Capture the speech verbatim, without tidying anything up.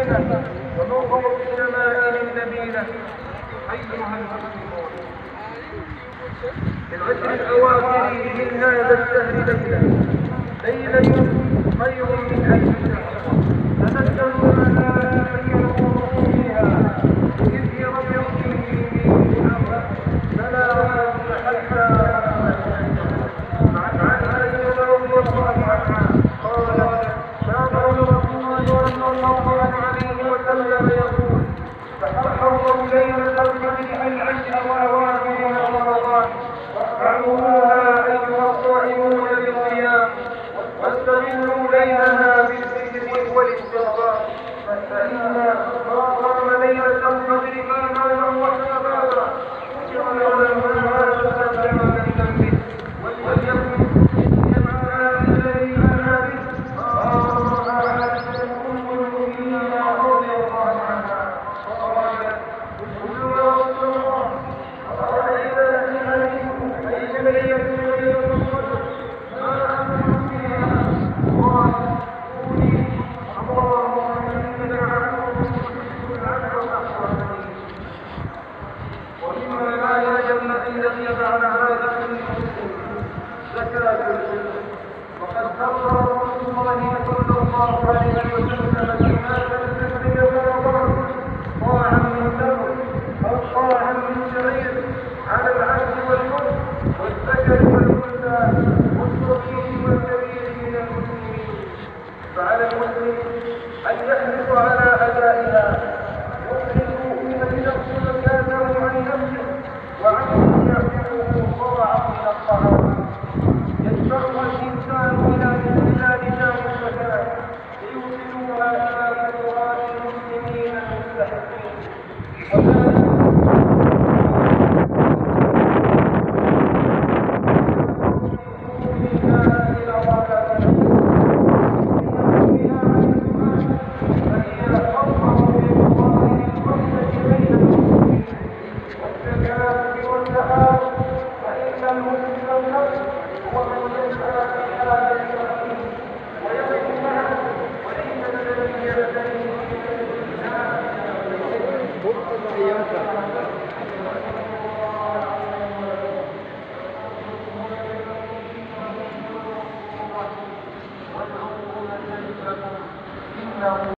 الجنة ونظر بالشمائل النبيلة. أيها المسلمون، في العشر الأواخر من هذا الشهر ليلة ليلة خير من ألف شهر. تنزل الملائكة والروح فيها بإذن ربهم من أمره سلام حتى عن عائشة رضي الله عنها قالت كان رسول الله صلى الله عليه وسلم يقول تحروا ليلة القدر في العشر الأواخر من رمضان واعملوها أيها الصائمون بالصيام واستغلوا ليلها بالذكر والاستغفار فإن ما قام ليلة القدر إيمانا واحتسابا غفر له ما تقدم من ذنبه وليكن جمعنا الذي آمن به. قال عائشة أم المؤمنين رضي الله عنها قالت قلت يا رسول الله أرأيت أي ليلة ليلة القدر ما أنت فيها؟ قال قولي اللهم إنك عفو تحب العفو فاعف عني. ومما لا يجب الذي بعد هذا من المسلم زكاة الفطر. وقد قرر رسول الله صلى الله عليه وسلم زكاة الفطر في رمضان طاعا من تمر أو طاعا من شعير على العبد والحر والذكر والأنثى والصغير والكبير من المسلمين. فعلى المسلم أن يحرص على أدائها يخرج من يأخذ زكاته عن نفسه وعن يأخذه طاعا من الطعام. يدفعها الإنسان إلى استغلال دار الزكاة ليوصلوها إلى فقراء المسلمين المستحقين.